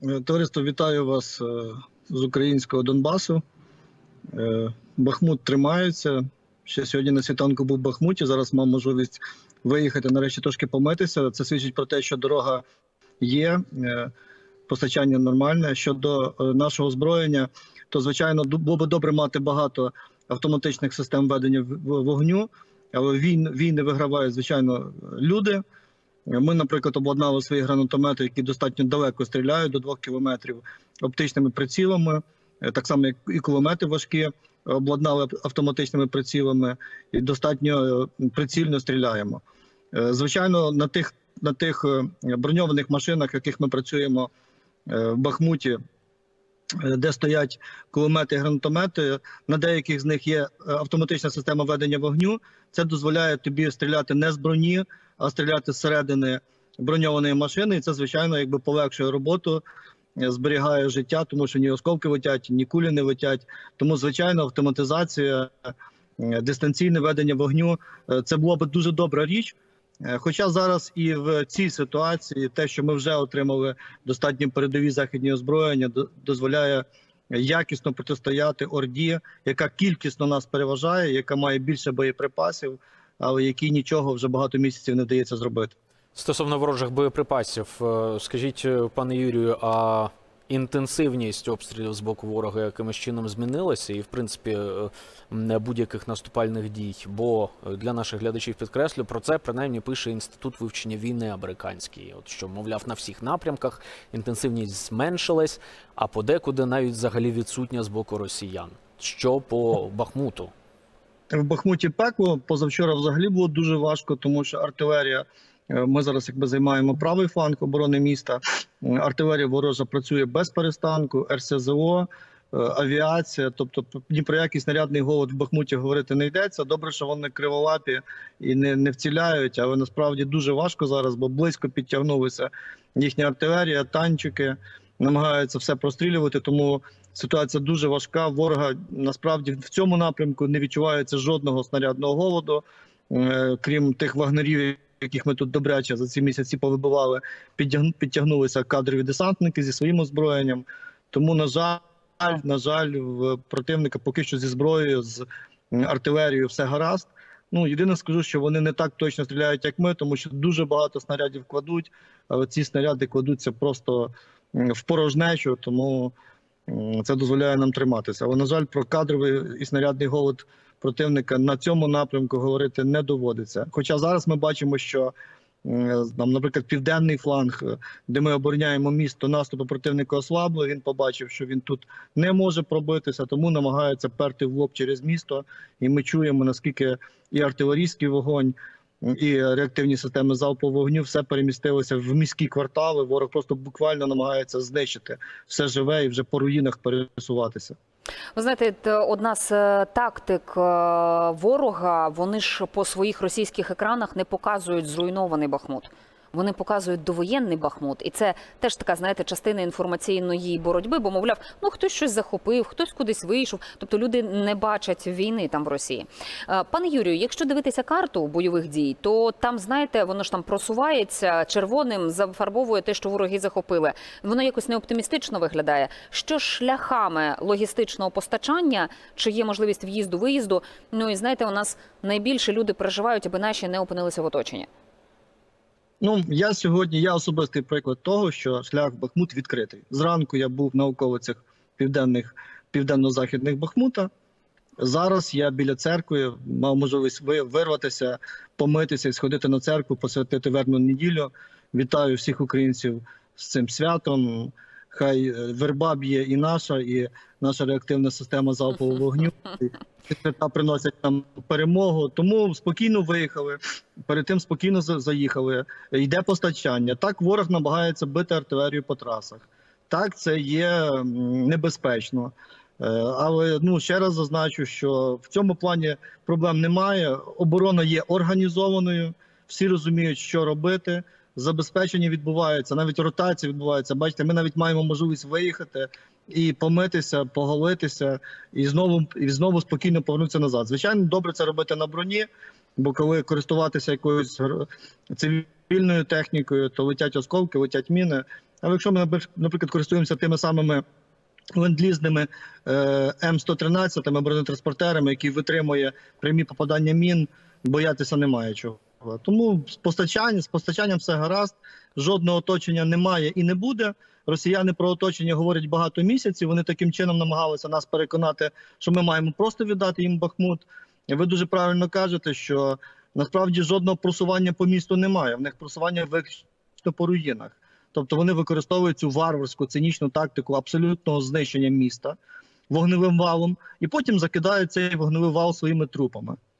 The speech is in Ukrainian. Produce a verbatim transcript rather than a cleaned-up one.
Товариство, вітаю вас з українського Донбасу. Бахмут тримається. Ще сьогодні на світанку був в Бахмуті, зараз мав можливість виїхати, нарешті трошки помитися. Це свідчить про те, що дорога є, постачання нормальне. Щодо нашого озброєння, то, звичайно, було б добре мати багато автоматичних систем ведення вогню, але війни, війни вигравають, звичайно, люди. Ми, наприклад, обладнали свої гранатомети, які достатньо далеко стріляють, до двох кілометрів, оптичними прицілами, так само, як і кулемети важкі, обладнали автоматичними прицілами і достатньо прицільно стріляємо. Звичайно, на тих, на тих броньованих машинах, яких ми працюємо в Бахмуті, де стоять кулемети і гранатомети, на деяких з них є автоматична система ведення вогню. Це дозволяє тобі стріляти не з броні, а стріляти зсередини броньованої машини. І це, звичайно, якби полегшує роботу, зберігає життя, тому що ні осколки летять, ні кулі не летять. Тому, звичайно, автоматизація, дистанційне ведення вогню – це була б дуже добра річ. Хоча зараз і в цій ситуації те, що ми вже отримали достатньо передові західні озброєння, дозволяє якісно протистояти Орді, яка кількісно нас переважає, яка має більше боєприпасів, але якій нічого вже багато місяців не вдається зробити. Стосовно ворожих боєприпасів, скажіть, пане Юрію, а інтенсивність обстрілів з боку ворога якимось чином змінилася і, в принципі, будь-яких наступальних дій? Бо для наших глядачів, підкреслю, про це принаймні пише Інститут вивчення війни американський. От що, мовляв, на всіх напрямках інтенсивність зменшилась, а подекуди навіть взагалі відсутня з боку росіян. Що по Бахмуту? В Бахмуті пекло. Позавчора взагалі було дуже важко, тому що артилерія, ми зараз якби займаємо правий фланг оборони міста, артилерія ворожа працює без перестанку, ер ес зе о, авіація, тобто ні про який снарядний голод в Бахмуті говорити не йдеться. Добре, що вони криволапі і не, не вціляють, але насправді дуже важко зараз, бо близько підтягнулися їхня артилерія, танчики, намагаються все прострілювати, тому ситуація дуже важка. Ворога насправді в цьому напрямку не відчувається жодного снарядного голоду, крім тих вагнерів, яких ми тут добряче за ці місяці повибивали, підтягнулися кадрові десантники зі своїм озброєнням. Тому, на жаль, на жаль, в противника поки що зі зброєю, з артилерією все гаразд. Ну, єдине скажу, що вони не так точно стріляють, як ми, тому що дуже багато снарядів кладуть, але ці снаряди кладуться просто в порожнечу, тому це дозволяє нам триматися. Але, на жаль, про кадровий і снарядний голод противника на цьому напрямку говорити не доводиться. Хоча зараз ми бачимо, що, наприклад, південний фланг, де ми обороняємо місто, наступу противника ослабли, він побачив, що він тут не може пробитися, тому намагається перти в лоб через місто. І ми чуємо, наскільки і артилерійський вогонь, і реактивні системи залпового вогню все перемістилося в міські квартали. Ворог просто буквально намагається знищити все живе і вже по руїнах пересуватися. Ви знаєте, одна з тактик ворога, вони ж по своїх російських екранах не показують зруйнований Бахмут. Вони показують довоєнний Бахмут. І це теж така, знаєте, частина інформаційної боротьби, бо, мовляв, ну хтось щось захопив, хтось кудись вийшов. Тобто люди не бачать війни там в Росії. Пане Юрію, якщо дивитися карту бойових дій, то там, знаєте, воно ж там просувається, червоним зафарбовує те, що вороги захопили. Воно якось неоптимістично виглядає. Що шляхами логістичного постачання, чи є можливість в'їзду-виїзду? Ну і, знаєте, у нас найбільше люди переживають, аби наші не опинилися в оточенні. Ну, я сьогодні, я особистий приклад того, що шлях в Бахмут відкритий. Зранку я був на околицях південних, південно-західних Бахмута. Зараз я біля церкви, мав можливість вирватися, помитися і сходити на церкву, посвятити вербну неділю. Вітаю всіх українців з цим святом. Хай верба б'є і наша, і наша реактивна система залпового вогню. Свята приносять нам перемогу. Тому спокійно виїхали, перед тим спокійно заїхали. Йде постачання. Так, ворог намагається бити артилерію по трасах. Так, це є небезпечно. Але, ну, ще раз зазначу, що в цьому плані проблем немає. Оборона є організованою, всі розуміють, що робити. Забезпечення відбувається, навіть ротація відбувається. Бачите, ми навіть маємо можливість виїхати і помитися, поголитися, і знову, і знову спокійно повернутися назад. Звичайно, добре це робити на броні, бо коли користуватися якоюсь цивільною технікою, то летять осколки, летять міни. Але якщо ми, наприклад, користуємося тими самими ленд-лізними М сто тринадцять бронетранспортерами, які витримує прямі попадання мін, боятися немає чого. Тому з постачанням, з постачанням все гаразд, жодного оточення немає і не буде. Росіяни про оточення говорять багато місяців, вони таким чином намагалися нас переконати, що ми маємо просто віддати їм Бахмут. І ви дуже правильно кажете, що насправді жодного просування по місту немає, в них просування виключно по руїнах. Тобто вони використовують цю варварську, цинічну тактику абсолютного знищення міста вогневим валом і потім закидають цей вогневий вал своїми трупами.